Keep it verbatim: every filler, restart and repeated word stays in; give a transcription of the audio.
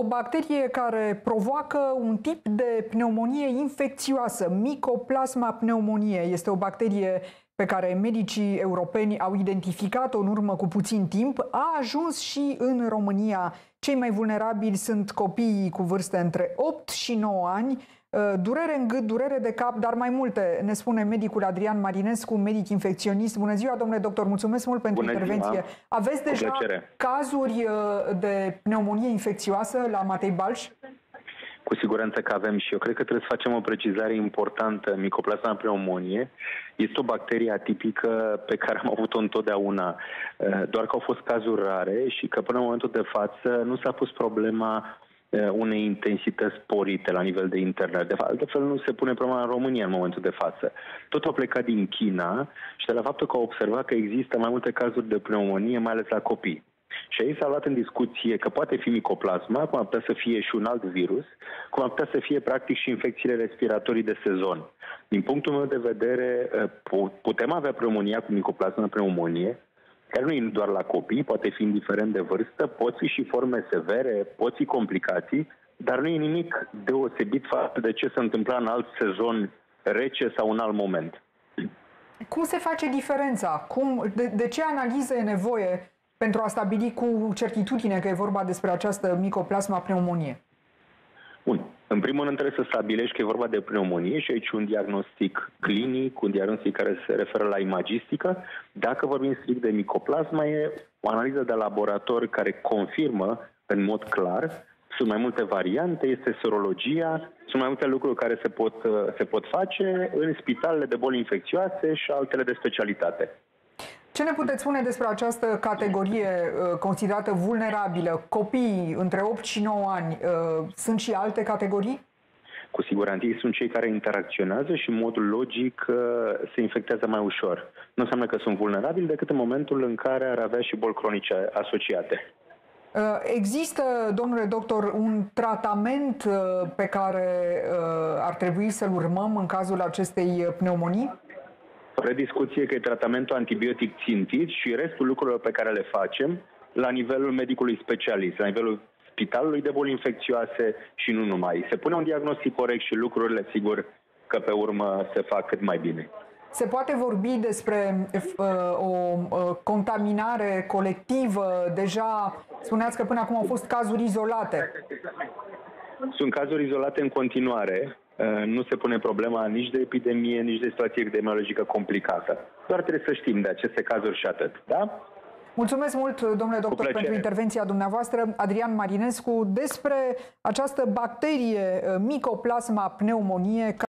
O bacterie care provoacă un tip de pneumonie infecțioasă, Mycoplasma pneumoniae. Este o bacterie pe care medicii europeni au identificat-o în urmă cu puțin timp. A ajuns și în România. Cei mai vulnerabili sunt copiii cu vârste între opt și nouă ani. Durere în gât, durere de cap, dar mai multe, ne spune medicul Adrian Marinescu, medic infecționist. Bună ziua, domnule doctor, mulțumesc mult pentru Bună intervenție. Ziua. Aveți deja cazuri de pneumonie infecțioasă la Matei Balș? Cu siguranță că avem și eu cred că trebuie să facem o precizare importantă. Mycoplasma pneumoniae este o bacterie atipică pe care am avut-o întotdeauna, doar că au fost cazuri rare și că până în momentul de față nu s-a pus problema unei intensități sporite la nivel de internet. De fapt, de fel nu se pune problema în România în momentul de față. Tot a plecat din China și de la faptul că au observat că există mai multe cazuri de pneumonie, mai ales la copii. Și aici s-a luat în discuție că poate fi micoplasma, cum ar putea să fie și un alt virus, cum ar putea să fie practic și infecțiile respiratorii de sezon. Din punctul meu de vedere, putem avea pneumonia cu micoplasma pneumonie, care nu e doar la copii, poate fi indiferent de vârstă, pot fi și forme severe, pot fi complicații, dar nu e nimic deosebit față de ce se întâmpla în alt sezon rece sau în alt moment. Cum se face diferența? Cum, de, de ce analiză e nevoie pentru a stabili cu certitudine că e vorba despre această Mycoplasma pneumonie? Bun. În primul rând trebuie să stabilești că e vorba de pneumonie și aici un diagnostic clinic, un diagnostic care se referă la imagistică. Dacă vorbim strict de micoplasma, e o analiză de laborator care confirmă în mod clar. Sunt mai multe variante, este serologia, sunt mai multe lucruri care se pot, se pot face în spitalele de boli infecțioase și altele de specialitate. Ce ne puteți spune despre această categorie uh, considerată vulnerabilă? Copiii între opt și nouă ani, uh, sunt și alte categorii? Cu siguranță ei sunt cei care interacționează și în mod logic uh, se infectează mai ușor. Nu înseamnă că sunt vulnerabili decât în momentul în care ar avea și boli cronice asociate. Uh, există, domnule doctor, un tratament uh, pe care uh, ar trebui să-l urmăm în cazul acestei pneumonii? Fără discuție că e tratamentul antibiotic țintit și restul lucrurilor pe care le facem la nivelul medicului specialist, la nivelul spitalului de boli infecțioase și nu numai. Se pune un diagnostic corect și lucrurile, sigur, că pe urmă se fac cât mai bine. Se poate vorbi despre uh, o uh, contaminare colectivă? Deja spuneați că până acum au fost cazuri izolate. Sunt cazuri izolate în continuare. Nu se pune problema nici de epidemie, nici de situație epidemiologică complicată. Doar trebuie să știm de aceste cazuri și atât. Da? Mulțumesc mult, domnule doctor, pentru intervenția dumneavoastră. Adrian Marinescu, despre această bacterie Mycoplasma pneumoniae.